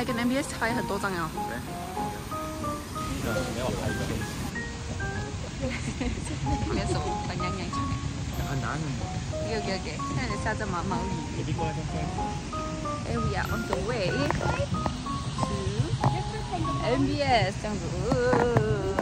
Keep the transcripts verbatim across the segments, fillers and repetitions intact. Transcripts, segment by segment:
拍跟 M B S 拍很多张哦。 对，没有拍一个。 没有什么，很洋洋起来。 很难。 OK OK OK， 现在下着毛毛雨。 你过来，过来。 And we are on the way to M B S 这样子。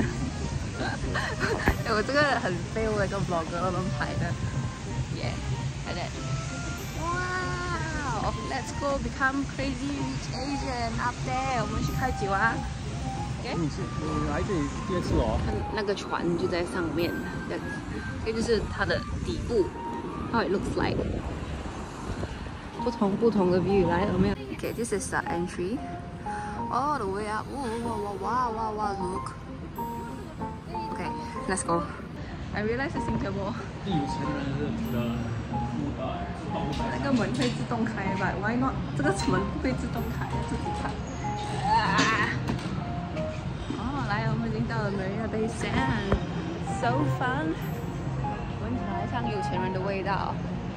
哎，我这个很 fail 的一个 vlogger 我们拍的 ，yeah， like that。Wow， let's go become crazy rich Asian up there。我们去开酒啊。 你是你来这里第二次哦？ 那个船就在上面，这样子，这就是它的底部 ，how it looks like。不同不同的 view 来有没有 ？Okay, this is the entry. All the way up. Wow, wow, wow, wow, wow, look. Okay, let's go. I realize 是新加坡。 有钱人的那个门会自动开吧 ？Why not？ 这个门不会自动开，自己开。啊！哦，来，我们已经到了 Marina Bay Sands，so fun。闻起来像有钱人的味道。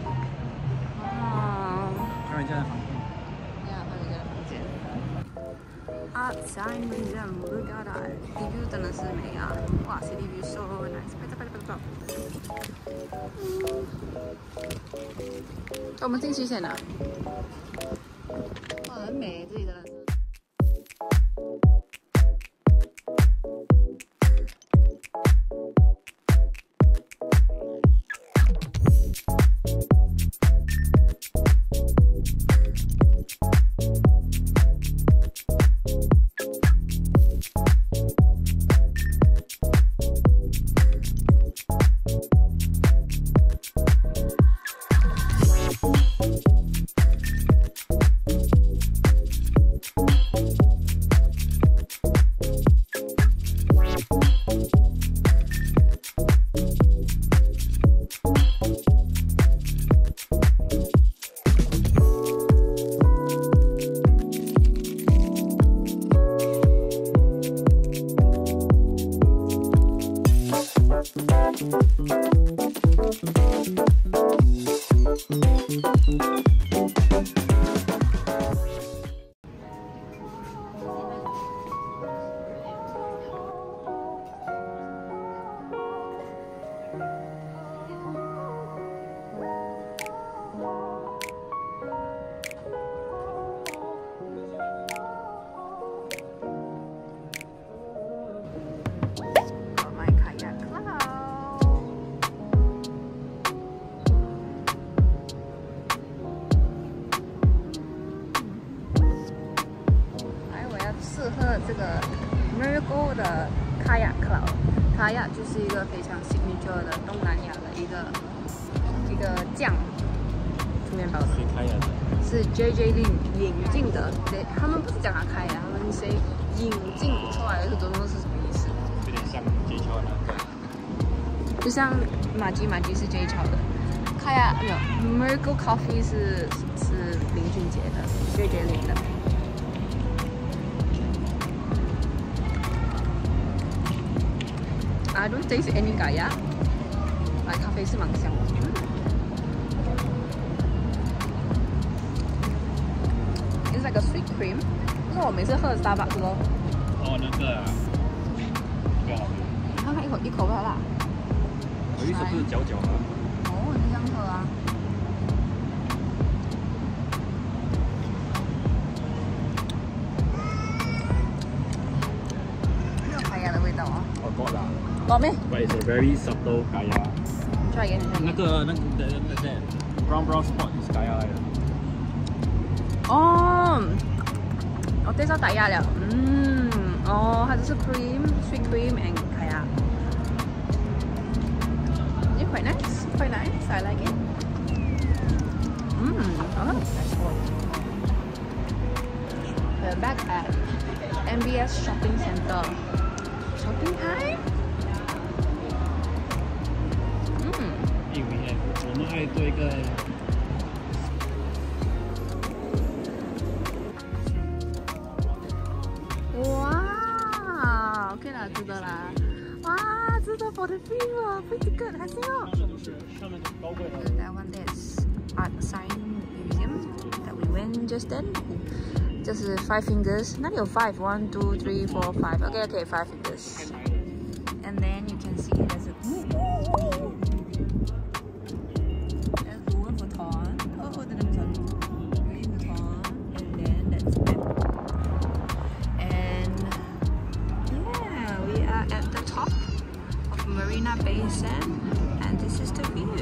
哦。 看人家的房间。 呀，看人家的房间。啊，Simon Jam Look at that， 地 view 真的是美啊！哇，city view so nice， 拍照拍照拍照。我们进去先啊。哇，很美，这里真的是。喝这个 Miracle 的 Kayak Club。Kayak 就是一个非常 signature 的东南亚的一个一个酱出面包的。 谁开的？ 是 J J Lin 引进的。对，他们不是讲他开的，他们谁引进出来的这种东西是什么意思？ 有点像 J 乔的。 就像马吉马吉是 J 乔的。Kayak 没有 Miracle Coffee 是是林俊杰的 J J Lin 的。I don't taste any gaya。来，咖啡是蛮香的。It's like a sweet cream。这是我每次喝的 Starbucks 咯。 哦，那个啊，比较好喝。 你看看一口一口不辣。 有一次不是嚼嚼吗？ 哦，你这样喝啊？没有卡雅的味道啊。 哦，够了。 够没 ？But it's a very subtle kaya。 try again。 那个那个那个那个 brown brown spot is kaya 来的。 哦，我介绍大家了。嗯，哦，它就是 cream sweet cream and kaya。It's quite nice, quite nice. I like it. 嗯，好了 ，nice one. We're back at M B S Shopping Center. Shopping time? 嗯。 因为我们还做一个。 哇 ，OK 啦，值得啦。哇，值得 for the view 啊 ，pretty good，还行哦。 上面高贵了。 That one is Art Science Museum that we went just then. 就是 five fingers， 那里有 five one two three four five OK OK five fingers and then you can see there's a there's a Louis Vuitton oh the name is Louis Vuitton and then that's it and yeah we are at the top of Marina Bay Sands and this is the view.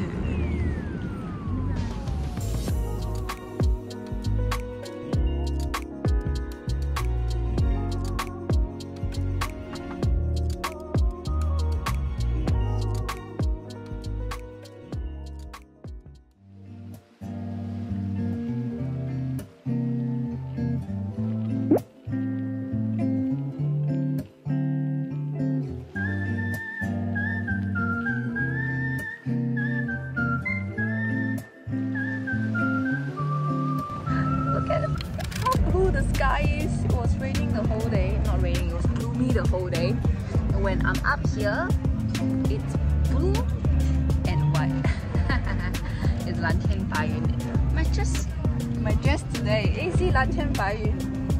The sky is, it was raining the whole day, not raining, it was gloomy the whole day. And when I'm up here, it's blue and white. It's 蓝天白云. My dress, my dress today, eh, see 蓝天白云.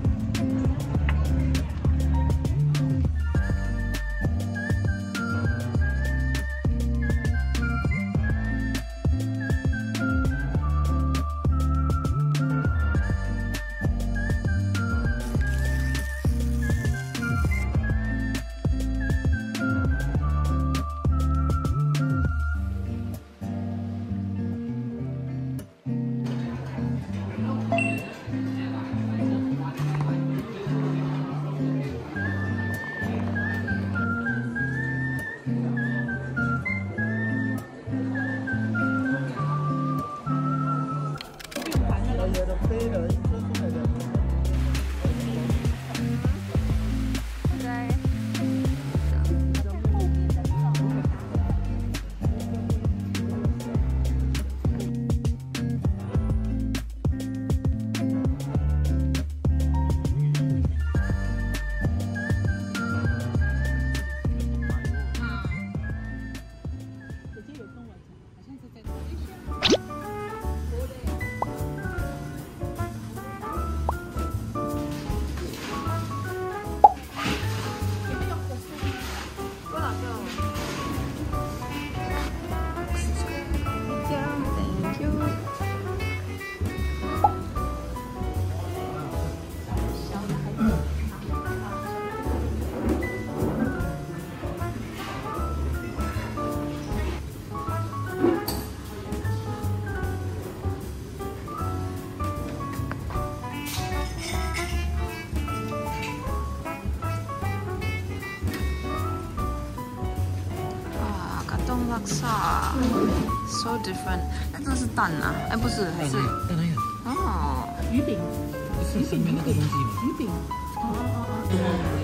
Laksa, so different. 那这是蛋啊？哎，不是，还是蛋哪有？ 哦， 鱼饼， 是上面那个东西吗？ 鱼饼。哦哦哦。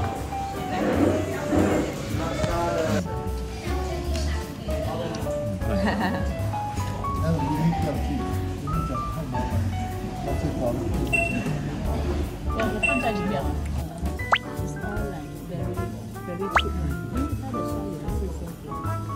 那我们不要去，我们讲太麻烦，要去搞了。 要我放在里面。It's all like very very cheap， 因为它的虾有的是生的。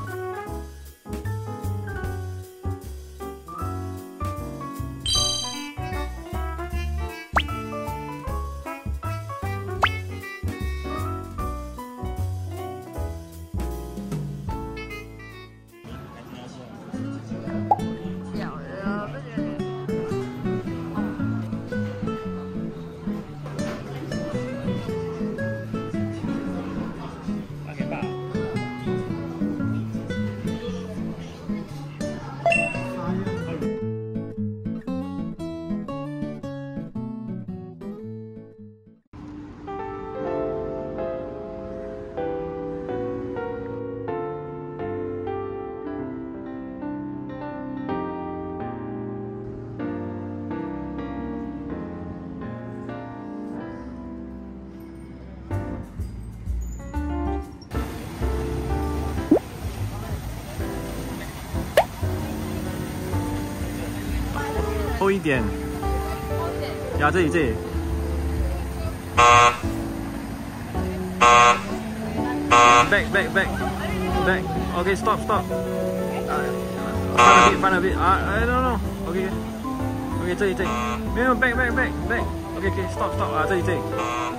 厚一点，呀，这里这里。Back back back back. Okay, stop stop. Find a bit, find a bit. Ah, I don't know. Okay, okay, 这里这里。没有 back back back back. OK OK stop stop 啊，这里这里。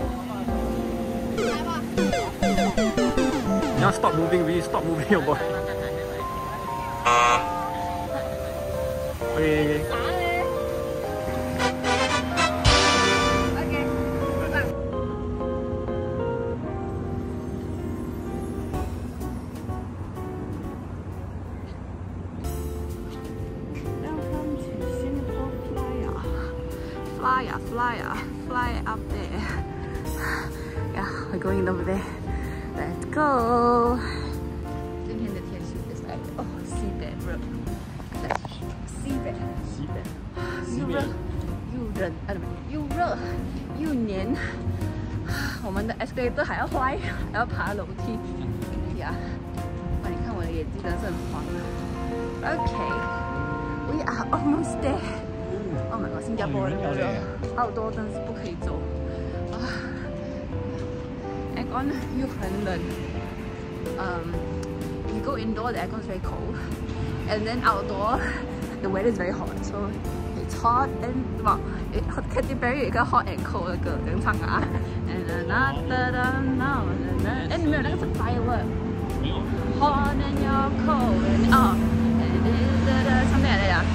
你要 stop moving, really stop moving your boy. OK OK. Flyer, flyer, fly up there. Yeah, we're going over there. Let's go. 今天的天气是来哦，西北热，西北， 西北， 又热又冷，啊，又热又黏。我们的 escalator 还要坏，还要爬楼梯。呀，哇，你看我的眼睛真的是很黄啊。Okay, we are almost there. Oh my god， 新加坡人的热，澳洲真的是不可以走啊。aircon 又很冷。Um, you go indoor, the aircon is very cold, and then outdoor, the weather is very hot. So it's hot and well, it Katy Perry 有一个 hot and cold 的歌，能唱啊。And another now, and 没有那个是 firework. Hot and you're cold and oh, and something like that.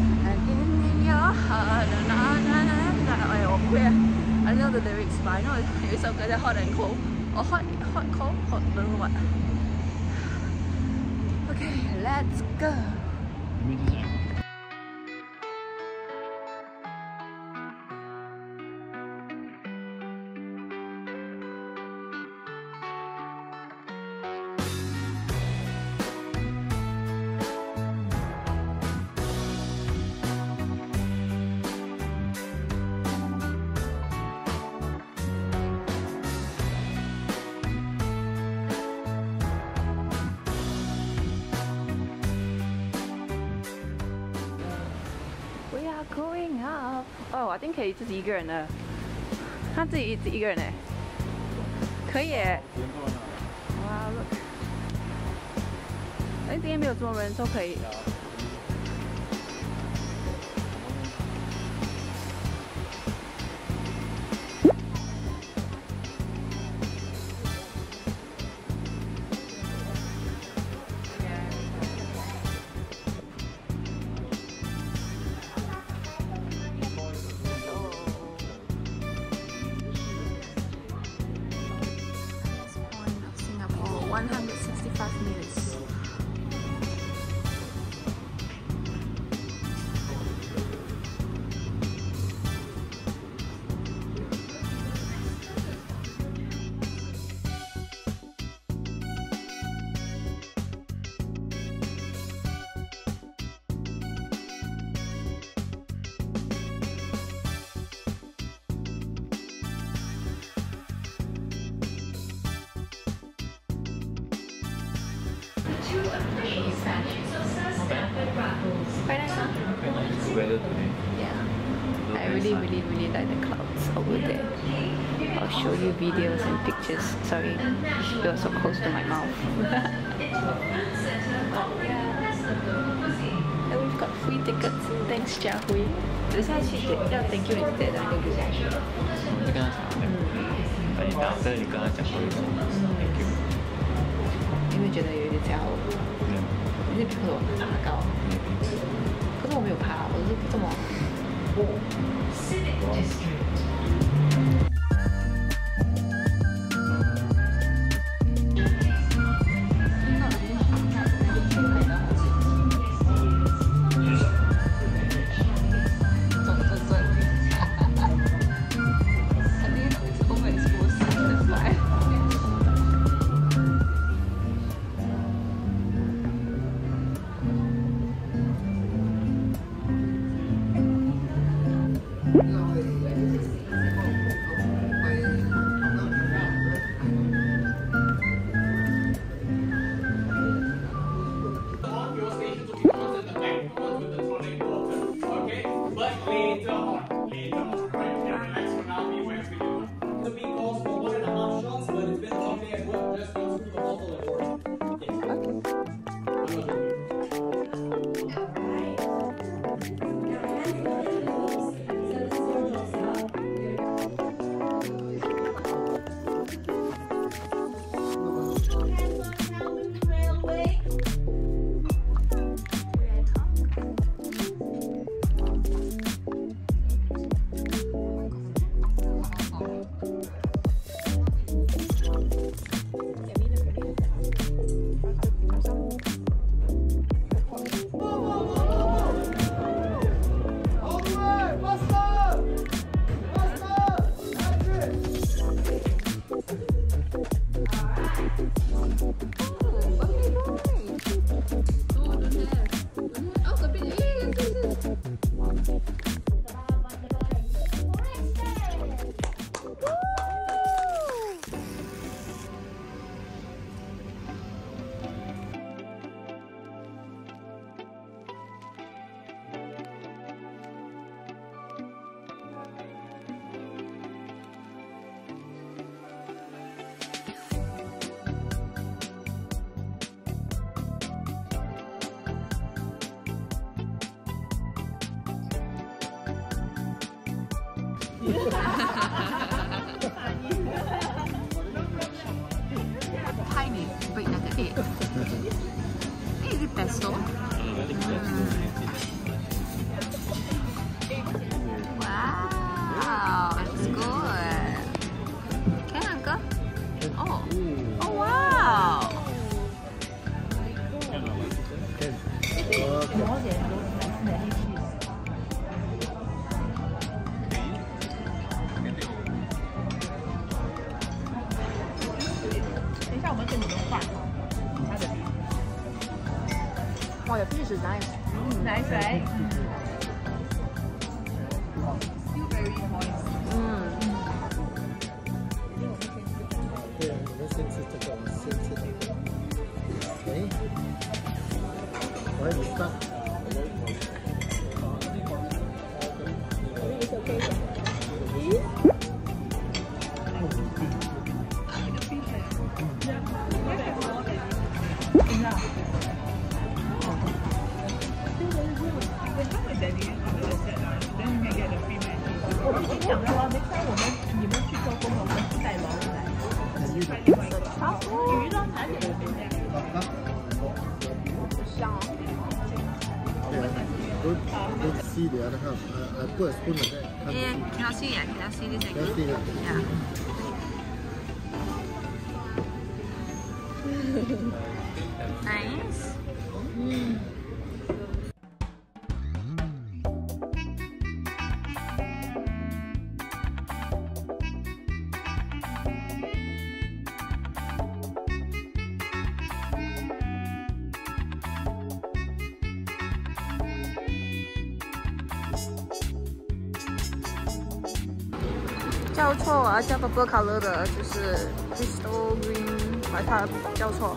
哎呀，我不会啊 I know the lyrics, but I know 有一首歌叫 Hot and Cold, or Hot, Hot, Cold, Hot, don't know what. Okay, let's go. Going up. Oh, I think 可以自己一个人的。他自己自己一个人哎，可以哎。哇 ，look！ 哎，今天没有这么多人，都可以。one hundred sixty-five minutes. Quite nice, huh? Weather today. Yeah. I really, really, really like the clouds over there. I'll show you videos and pictures. Sorry, you're so close to my mouth. And we've got free tickets. Thanks, Jia Hui. 等下去要 thank you 你姐的那个给我。 我就跟他讲，嗯，你打这里跟他讲过一次 ，thank you。 有没有觉得有一点骄傲？ 没有。 你是比我爬高，可是我没有爬，我是这么。 Tiny, but like a egg. Is it pesto? Wow, it's good. Can uncle? Oh, oh wow. 抹点都是美丽 cheese。等一下，我们跟你们换它的 beef。 哇，有 fish is nice. Nice, right? Mm. 对啊，我们先吃这个，先吃这个。哎，我还没看。 我们已经讲了哦，那天我们你们去做工，我们带毛来。鱼呢？哪里有这样？ 香哦。 Good, good see there นะครับ I put a spoon like that. Yeah, cannot see it. Cannot see this Cannot see it. Yeah. Nice. Mm. 叫错，我要叫 purple color 的，就是 crystal green， 把它叫错。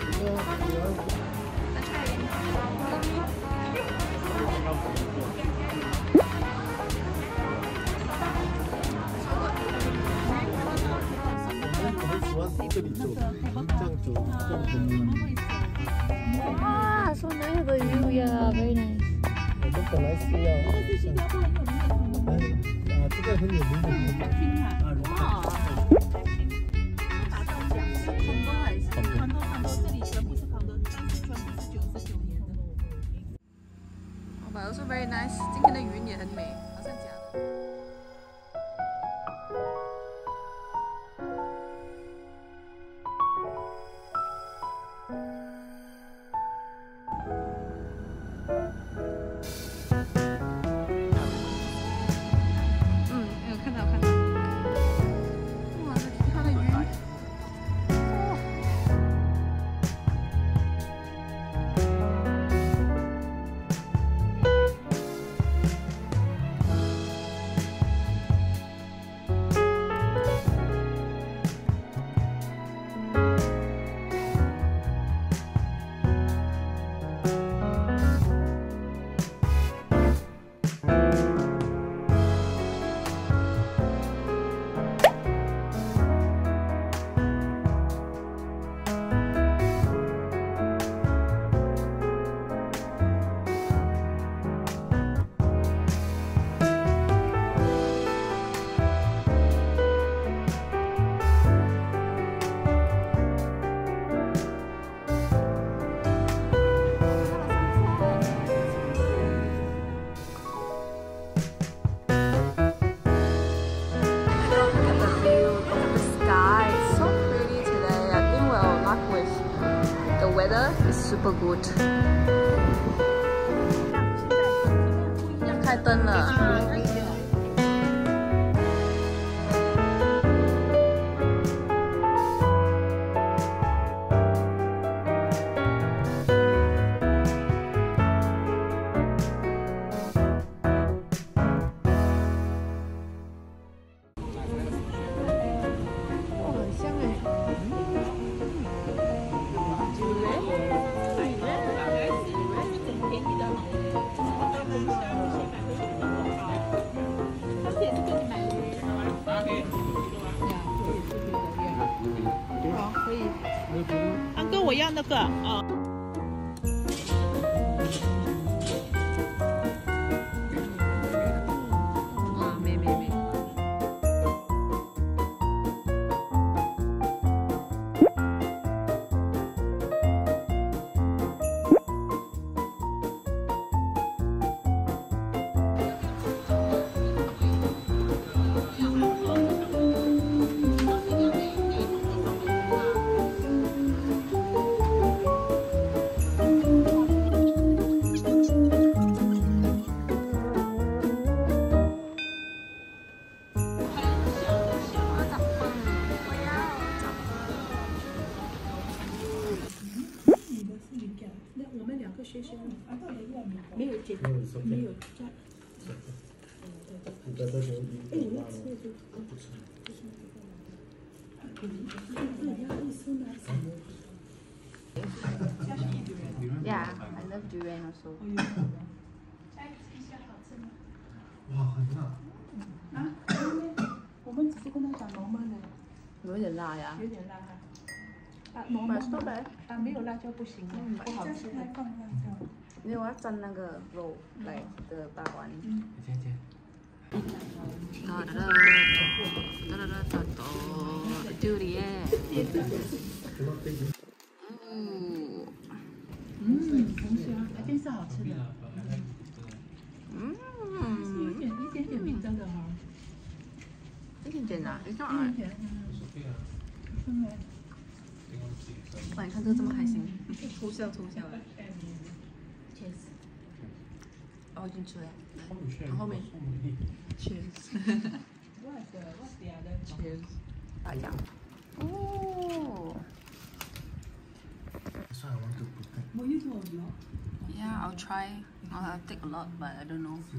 我很喜欢这里走，这样走，这样走。 哇 ，so nice the view, yeah, very nice. 我们本来是要，嗯，啊，这个很有名的地方。 哇！ 打造奖是康多还是康多？康多这里全部是康多，但是全部是九十九年的。 But also very nice. 今天的云也很美，好像假的。Super good. 开灯了。哦，很香哎。 安哥，我要那个啊。 哇，美美美！ 谢谢。没有剪，没有加。 你在这边， 哎，我要吃这个。 不吃。 Yeah, I love durian also. 哇，很辣。 啊？我们只是跟他讲normal的， 有点辣呀。 有点辣哈。啊，normal 啊，没有辣椒不行，不好吃的。放辣椒。 没有，我要蘸那个肉来的大丸。 你先先。 哒哒哒哒哒哒哒 durian。嗯， 嗯，很香，一定是好吃的。 嗯， 有点一点点味道的哈。 一点点啊，一点一点点，嗯。 哇，你看这个这么开心，偷笑偷笑哎。Cheers。哦，已经出来了，然后后面。Cheers。Cheers。大家。哦。 算了，我就不带。 Will you do a vlog? Yeah, I'll try. I'll take a lot, but I don't know.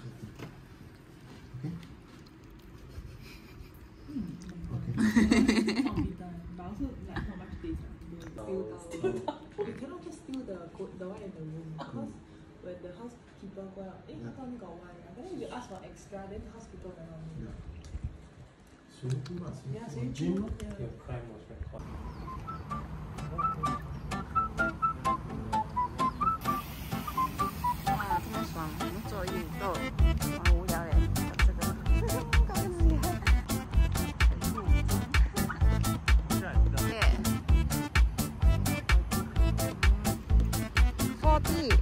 Okay. But also like how much days? Still down. We cannot just steal the the one in the room because when the housekeeper go out, eh, how come got one? But then if you ask for extra, then the housekeeper cannot. Swimming pool lah. Yeah, swimming pool. Your crime was recorded. 哇，这么爽，我们做运动，好无聊嘞，这个，搞什么呀？很入真。耶。forty。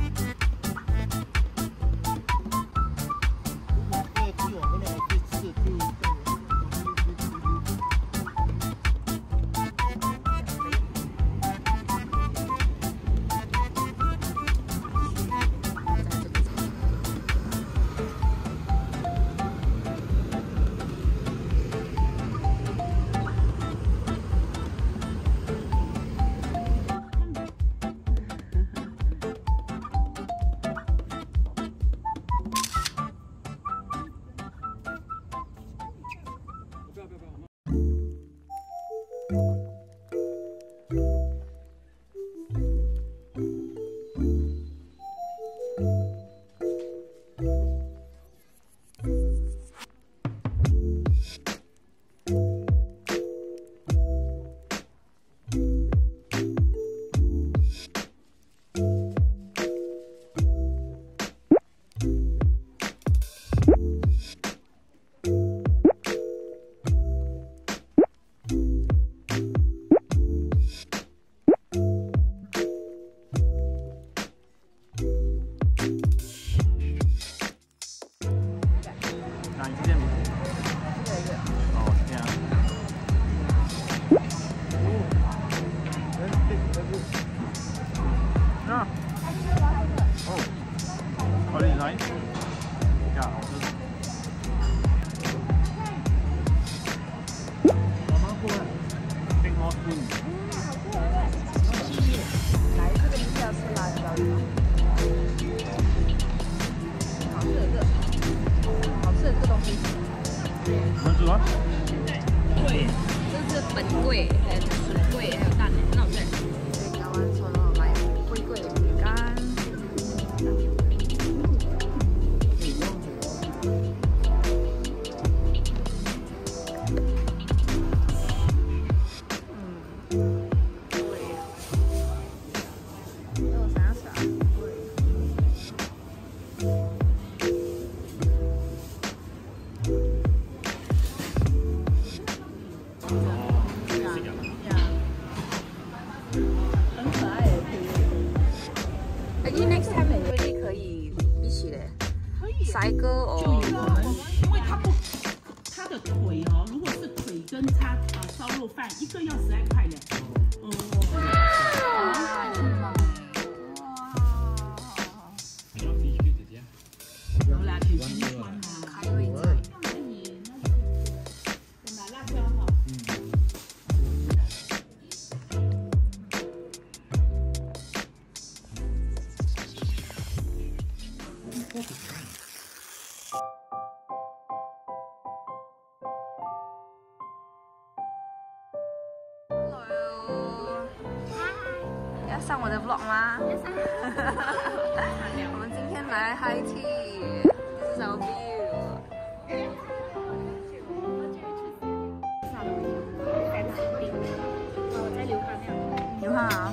本柜，还有纸柜，还有大奶，那我在。所以刚刚说到买龟龟的饼干。嗯，贵。让我想想，贵。Next time really 可以一起嘞， 可以塞歌哦。 就有可能，因为它不，它的腿哦，如果是腿跟它呃烧肉饭，一个要十来块的。嗯，我哇，真棒！ 你要必须直接。 有啦，挺新鲜嘛。 还有一个。 可以，那拿辣椒哈。嗯。 嗯， 要上我的 vlog 吗？要上。我们今天来 high tea，this is our view。 我在流汗了。 流汗啊！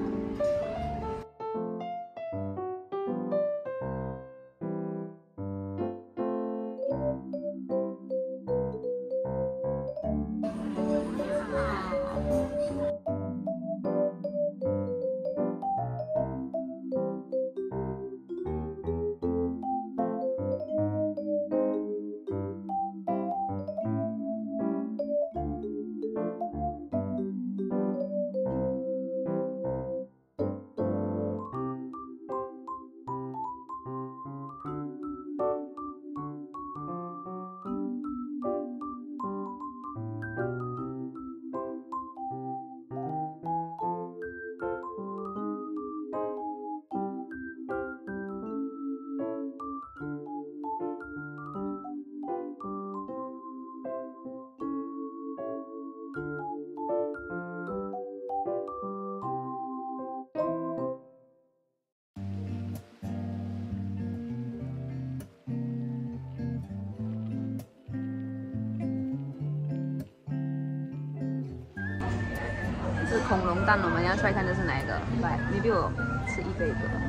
是恐龙蛋，我们要 try 看这是哪一个？来 ，maybe 我吃一杯的。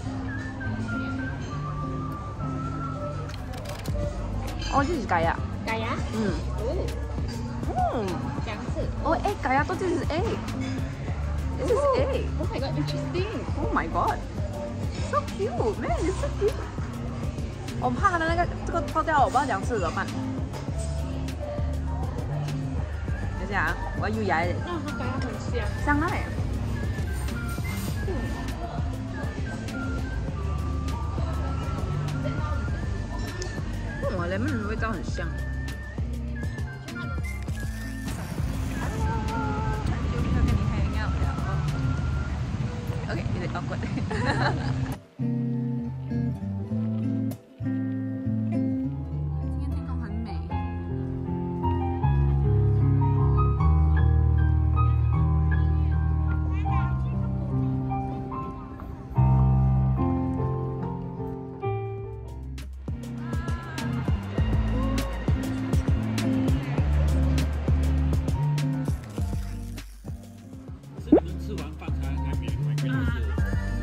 哦，这是雞啊！ 雞啊？ 嗯。 哦。 嗯。 兩次。 哦，誒，雞啊，都這是 egg。This is egg. Oh my god, interesting. Oh my god. So cute, man, it's so cute. 我怕它的那个这个破掉，我不知道怎样吃怎么办。等一下啊，我要搖一點。 那它雞鴨很香。 香啊！嗯，我 lemon 的味道很香。Okay, is it awkward? 今天天空很美。 是你们吃完饭才才免费，就是。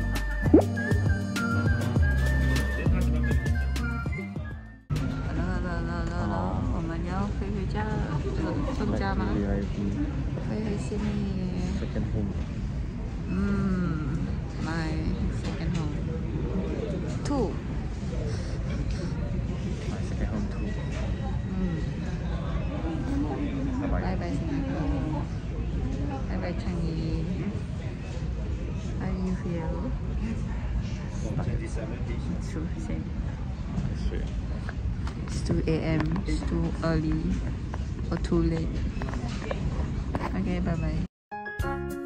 我们要飞回家了，回家吗？飞回悉尼。 Second home。 嗯 ，my second home. Two. My second home too. 嗯。拜拜新加坡，拜拜昌邑。How do you feel? True, same. It's two A M. It's too early or too late. Okay, bye bye.